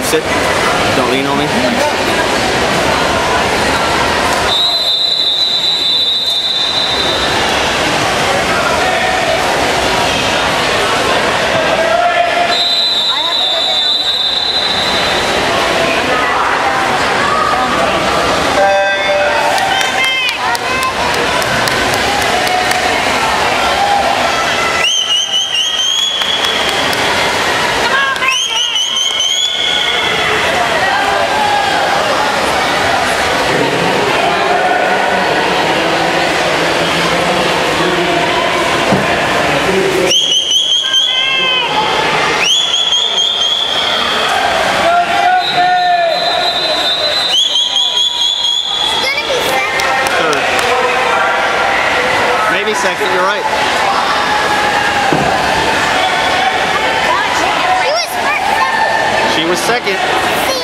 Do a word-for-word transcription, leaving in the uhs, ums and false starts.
sit. Don't lean on me. Second, you're right. She was second. She was second.